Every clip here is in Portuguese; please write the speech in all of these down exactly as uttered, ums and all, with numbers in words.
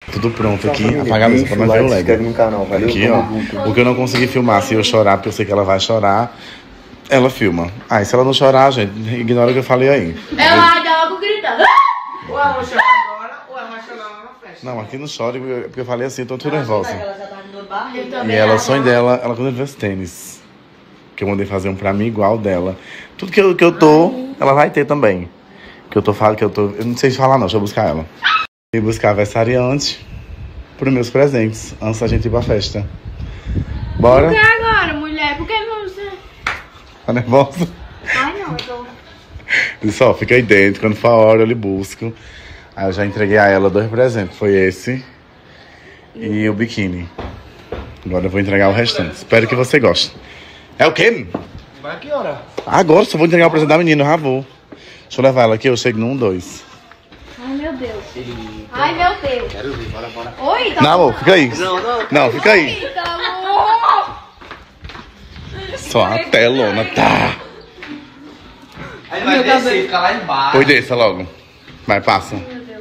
Tudo pronto aqui. Apagar a luz pra não ver o lag. No canal, valeu? Aqui, ó. O que eu não consegui filmar, se eu chorar, porque eu sei que ela vai chorar, ela filma. Ah, e se ela não chorar, gente, ignora o que eu falei aí. Ela dá logo gritando. Ou ela vai chorar agora, ou ela vai chorar lá na festa. Não, aqui não chora, porque eu falei assim, eu tô tudo nervosa. Ela já tá com dor de barriga. E ela, o sonho dela, ela quando ver os tênis. Que eu mandei fazer um pra mim igual dela. Tudo que eu, que eu tô, ela vai ter também. Que eu tô falando, que eu tô. Eu não sei falar não, deixa eu buscar ela. Eu buscar a versariante pros meus presentes, antes da gente ir pra festa. Bora? Por que agora, mulher? Por que você... Tá nervosa? Ai, não, eu tô... Disse, ó, fica aí dentro, quando for a hora eu lhe busco. Aí eu já entreguei a ela dois presentes, foi esse e o biquíni. Agora eu vou entregar o restante, espero que você goste. É o quê? Vai que hora? Agora só vou entregar o presente da menina, já vou. Deixa eu levar ela aqui, eu chego num, dois. Ai, meu Deus. Ai, meu Deus. Quero ver, bora, bora. Oi, tá Não, amor, fica aí. Não, não. Não, fica aí. Oi, tá bom. Só a telona, tá. Aí vai descer, ficar lá embaixo. Oi, desça logo. Vai, passa.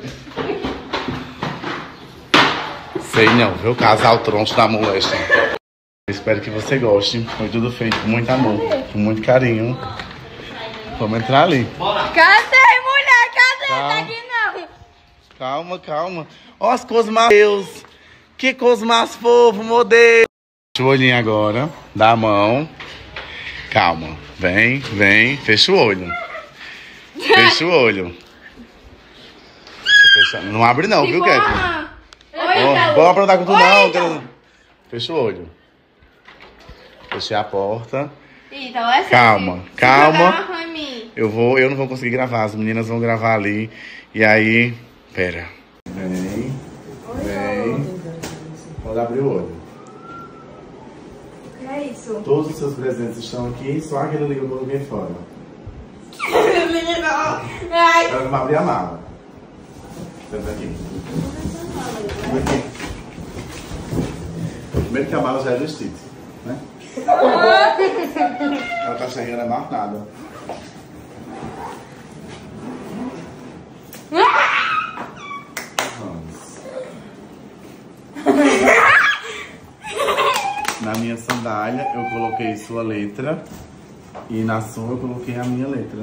Sei não, viu? Casal troncho da molesta. Espero que você goste. Foi tudo feito com muito amor, com muito carinho. Vamos entrar ali. Cadê, mulher? Cadê? Calma. Tá aqui não. Calma, calma. Ó as coisas mais... Deus. Que coisa mais fofa, meu Deus. Fecha o olhinho agora. Dá a mão. Calma. Vem, vem. Fecha o olho. Fecha o olho. Fecha... Não abre não, viu, Kevin? Oi, Não vou aprontar com tu Oi, não. Ítalo. Quero... Fecha o olho. Fechei a porta. Então é Calma, calma. Pra mim. Eu vou, eu não vou conseguir gravar, as meninas vão gravar ali. E aí, pera. Vem, vem. Pode abrir o olho. O que é isso? Todos os seus presentes estão aqui, só aquele liga eu coloquei fora. Ai. Agora vamos abrir a mala. Senta aqui. Senta aqui. Primeiro que a mala já é do Stitch, né? Ela tá chegando, é mais nada. Vamos. Na minha sandália eu coloquei sua letra e na sua eu coloquei a minha letra.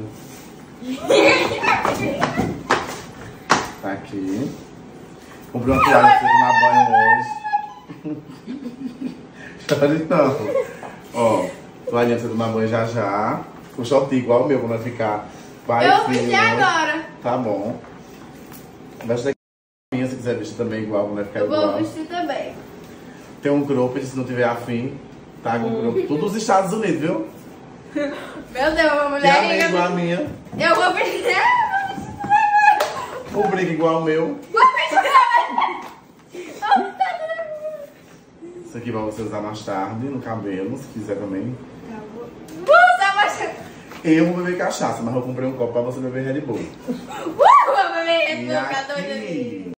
Tá aqui. Comprei uma toalha pra você tomar banho hoje. Tá gritando. Ó, toalhinha pra você tomar banho já já. Com shortinho igual o meu, pra não ficar baixinho. Eu vesti agora. Tá bom. Veste daqui se quiser vestir também igual, pra não ficar Eu igual. vou vestir também. Tem um cropped, se não tiver afim. Tá com cropped. Tudo dos Estados Unidos, viu? Meu Deus, uma Tem a mulher meia rica. igual a minha. Eu vou vestir. Um brinco igual o meu. Vou vestir também. Isso aqui pra você usar mais tarde no cabelo, se quiser também. Usa, mas... Eu vou beber cachaça, mas eu comprei um copo pra você beber Red Bull. Uh, vou beber esse E boca doida aqui...